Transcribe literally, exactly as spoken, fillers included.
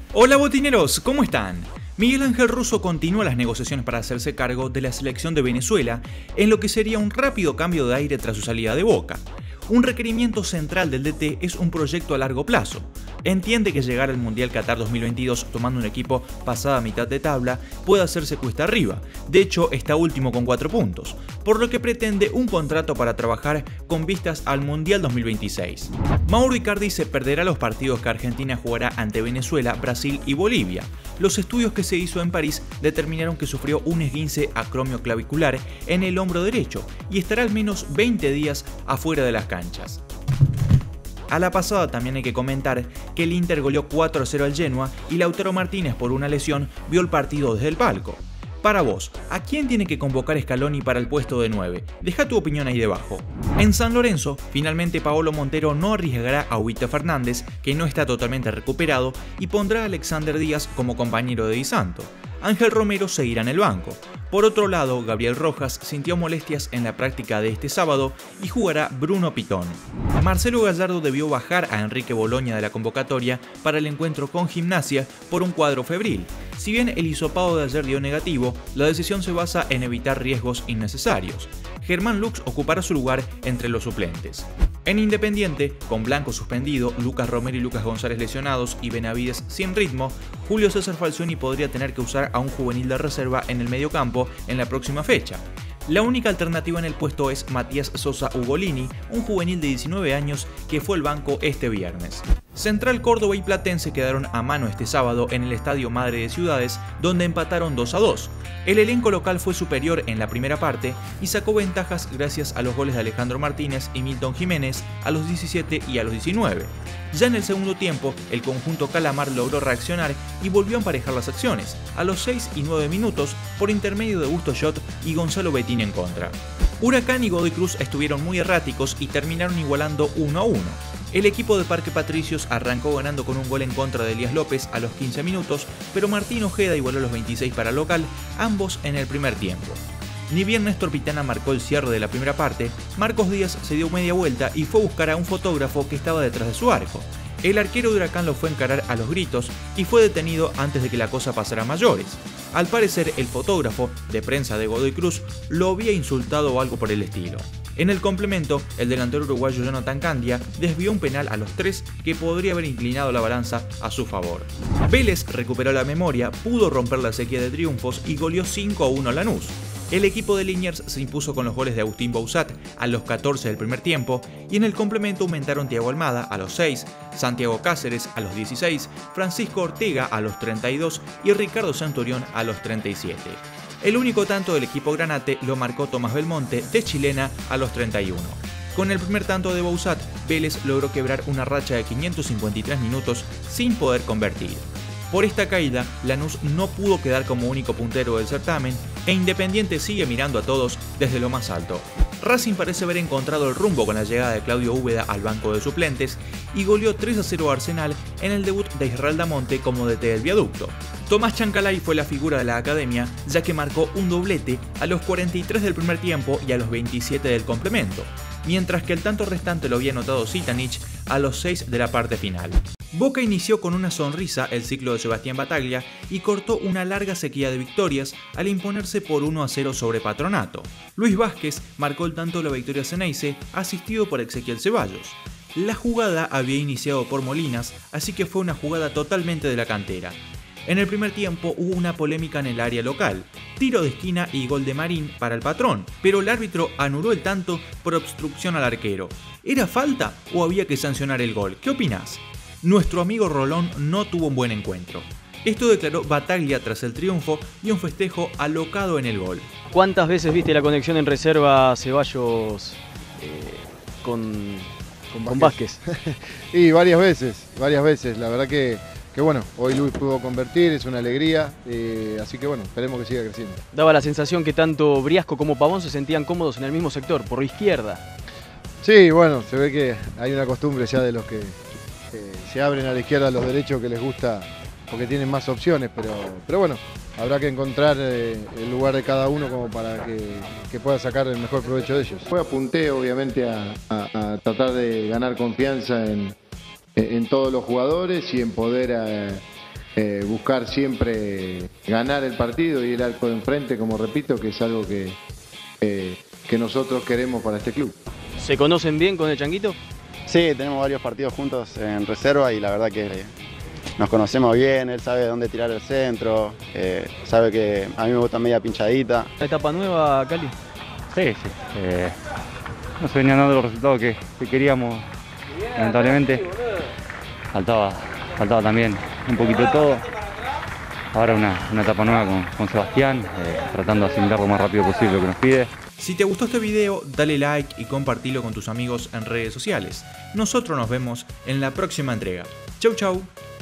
Hola botineros, ¿cómo están? Miguel Ángel Russo continúa las negociaciones para hacerse cargo de la selección de Venezuela en lo que sería un rápido cambio de aire tras su salida de Boca. Un requerimiento central del D T es un proyecto a largo plazo. Entiende que llegar al Mundial Qatar dos mil veintidós tomando un equipo pasada mitad de tabla puede hacerse cuesta arriba, de hecho está último con cuatro puntos, por lo que pretende un contrato para trabajar con vistas al Mundial dos mil veintiséis. Mauro Icardi se perderá los partidos que Argentina jugará ante Venezuela, Brasil y Bolivia. Los estudios que se hizo en París determinaron que sufrió un esguince acromioclavicular en el hombro derecho y estará al menos veinte días afuera de las canchas. A la pasada también hay que comentar que el Inter goleó cuatro a cero al Genoa y Lautaro Martínez por una lesión vio el partido desde el palco. Para vos, ¿a quién tiene que convocar Scaloni para el puesto de nueve? Deja tu opinión ahí debajo. En San Lorenzo, finalmente Paolo Montero no arriesgará a Huito Fernández, que no está totalmente recuperado, y pondrá a Alexander Díaz como compañero de Di Santo. Ángel Romero seguirá en el banco. Por otro lado, Gabriel Rojas sintió molestias en la práctica de este sábado y jugará Bruno Pitón. Marcelo Gallardo debió bajar a Enrique Boloña de la convocatoria para el encuentro con Gimnasia por un cuadro febril. Si bien el hisopado de ayer dio negativo, la decisión se basa en evitar riesgos innecesarios. Germán Lux ocupará su lugar entre los suplentes. En Independiente, con Blanco suspendido, Lucas Romero y Lucas González lesionados y Benavides sin ritmo, Julio César Falcioni podría tener que usar a un juvenil de reserva en el mediocampo en la próxima fecha. La única alternativa en el puesto es Matías Sosa Ugolini, un juvenil de diecinueve años que fue al banco este viernes. Central Córdoba y Platense quedaron a mano este sábado en el Estadio Madre de Ciudades, donde empataron dos a dos. El elenco local fue superior en la primera parte y sacó ventajas gracias a los goles de Alejandro Martínez y Milton Jiménez a los diecisiete y a los diecinueve. Ya en el segundo tiempo, el conjunto Calamar logró reaccionar y volvió a emparejar las acciones, a los seis y nueve minutos, por intermedio de Busto Schott y Gonzalo Bettini en contra. Huracán y Godoy Cruz estuvieron muy erráticos y terminaron igualando uno a uno. El equipo de Parque Patricios arrancó ganando con un gol en contra de Elías López a los quince minutos, pero Martín Ojeda igualó a los veintiséis para el local, ambos en el primer tiempo. Ni bien Néstor Pitana marcó el cierre de la primera parte, Marcos Díaz se dio media vuelta y fue a buscar a un fotógrafo que estaba detrás de su arco. El arquero de Huracán lo fue a encarar a los gritos y fue detenido antes de que la cosa pasara a mayores. Al parecer, el fotógrafo, de prensa de Godoy Cruz, lo había insultado o algo por el estilo. En el complemento, el delantero uruguayo Jonathan Candia desvió un penal a los tres que podría haber inclinado la balanza a su favor. Vélez recuperó la memoria, pudo romper la sequía de triunfos y goleó cinco a uno a Lanús. El equipo de Liniers se impuso con los goles de Agustín Bouzat a los catorce del primer tiempo y en el complemento aumentaron Thiago Almada a los seis, Santiago Cáceres a los dieciséis, Francisco Ortega a los treinta y dos y Ricardo Centurión a los treinta y siete. El único tanto del equipo granate lo marcó Tomás Belmonte de Chilena a los treinta y uno. Con el primer tanto de Bouzat, Vélez logró quebrar una racha de quinientos cincuenta y tres minutos sin poder convertir. Por esta caída, Lanús no pudo quedar como único puntero del certamen e Independiente sigue mirando a todos desde lo más alto. Racing parece haber encontrado el rumbo con la llegada de Claudio Úbeda al banco de suplentes y goleó tres a cero a Arsenal en el debut de Israel Damonte como D T del Viaducto. Tomás Chancalay fue la figura de la academia, ya que marcó un doblete a los cuarenta y tres del primer tiempo y a los veintisiete del complemento, mientras que el tanto restante lo había anotado Zitanich a los seis de la parte final. Boca inició con una sonrisa el ciclo de Sebastián Battaglia y cortó una larga sequía de victorias al imponerse por uno a cero sobre Patronato. Luis Vázquez marcó el tanto de la victoria Ceneice, asistido por Ezequiel Ceballos. La jugada había iniciado por Molinas, así que fue una jugada totalmente de la cantera. En el primer tiempo hubo una polémica en el área local, tiro de esquina y gol de Marín para el patrón, pero el árbitro anuló el tanto por obstrucción al arquero. ¿Era falta o había que sancionar el gol? ¿Qué opinás? Nuestro amigo Rolón no tuvo un buen encuentro. Esto declaró Battaglia tras el triunfo y un festejo alocado en el gol. ¿Cuántas veces viste la conexión en reserva Ceballos eh, con, con, con Vázquez? Y varias veces, varias veces. La verdad que, que bueno, hoy Luis pudo convertir, es una alegría. Eh, así que bueno, esperemos que siga creciendo. Daba la sensación que tanto Briasco como Pavón se sentían cómodos en el mismo sector, por izquierda. Sí, bueno, se ve que hay una costumbre ya de los que eh, se abren a la izquierda a los derechos que les gusta porque tienen más opciones, pero, pero bueno, habrá que encontrar eh, el lugar de cada uno como para que, que pueda sacar el mejor provecho de ellos. Fue apunté obviamente a, a, a tratar de ganar confianza en, en todos los jugadores y en poder eh, eh, buscar siempre ganar el partido y el arco de enfrente, como repito, que es algo que, eh, que nosotros queremos para este club. ¿Se conocen bien con el Changuito? Sí, tenemos varios partidos juntos en reserva y la verdad que nos conocemos bien, él sabe dónde tirar el centro, eh, sabe que a mí me gusta media pinchadita. ¿Una etapa nueva, Cali? Sí, sí. Eh, no se venían dando los resultados que, que queríamos, lamentablemente. Faltaba, faltaba también un poquito de todo. Ahora una, una etapa nueva con, con Sebastián, eh, tratando de asimilar lo más rápido posible lo que nos pide. Si te gustó este video, dale like y compartilo con tus amigos en redes sociales. Nosotros nos vemos en la próxima entrega. Chau chau.